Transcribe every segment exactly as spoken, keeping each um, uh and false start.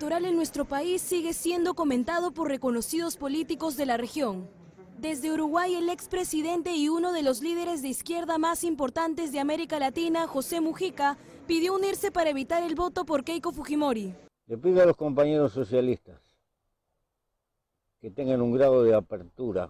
electoral en nuestro país sigue siendo comentado por reconocidos políticos de la región. Desde Uruguay, el expresidente y uno de los líderes de izquierda más importantes de América Latina, José Mujica, pidió unirse para evitar el voto por Keiko Fujimori. Le pido a los compañeros socialistas que tengan un grado de apertura,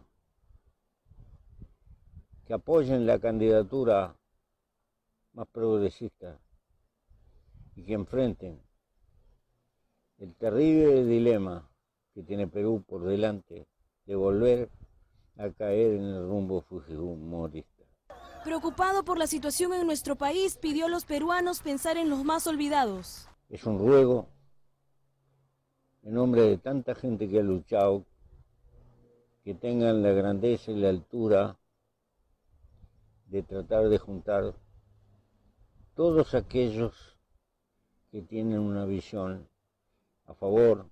que apoyen la candidatura más progresista y que enfrenten el terrible dilema que tiene Perú por delante de volver a caer en el rumbo fujimorista. Preocupado por la situación en nuestro país, pidió a los peruanos pensar en los más olvidados. Es un ruego en nombre de tanta gente que ha luchado, que tengan la grandeza y la altura de tratar de juntar todos aquellos que tienen una visión a favor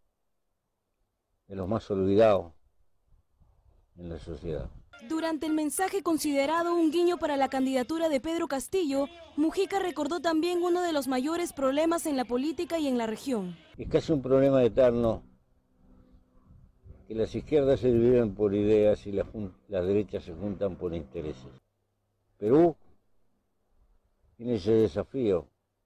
de los más olvidados en la sociedad. Durante el mensaje considerado un guiño para la candidatura de Pedro Castillo, Mujica recordó también uno de los mayores problemas en la política y en la región. Es casi un problema eterno que las izquierdas se dividen por ideas y las, las derechas se juntan por intereses. Perú tiene ese desafío,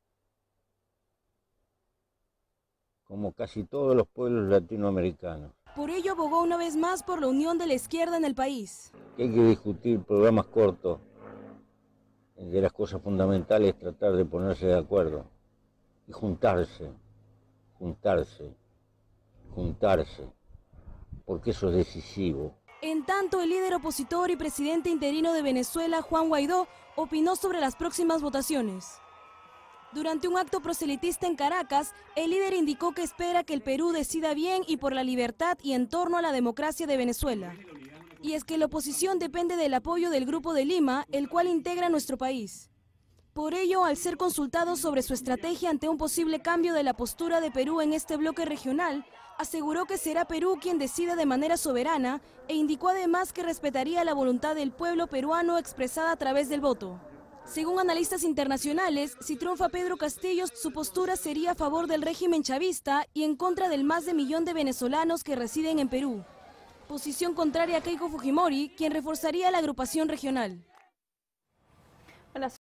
como casi todos los pueblos latinoamericanos. Por ello abogó una vez más por la unión de la izquierda en el país. Hay que discutir programas cortos, de las cosas fundamentales, tratar de ponerse de acuerdo y juntarse, juntarse, juntarse, porque eso es decisivo. En tanto, el líder opositor y presidente interino de Venezuela, Juan Guaidó, opinó sobre las próximas votaciones. Durante un acto proselitista en Caracas, el líder indicó que espera que el Perú decida bien y por la libertad y en torno a la democracia de Venezuela. Y es que la oposición depende del apoyo del Grupo de Lima, el cual integra nuestro país. Por ello, al ser consultado sobre su estrategia ante un posible cambio de la postura de Perú en este bloque regional, aseguró que será Perú quien decida de manera soberana e indicó además que respetaría la voluntad del pueblo peruano expresada a través del voto. Según analistas internacionales, si triunfa Pedro Castillo, su postura sería a favor del régimen chavista y en contra del más de millón de venezolanos que residen en Perú. Posición contraria a Keiko Fujimori, quien reforzaría la agrupación regional.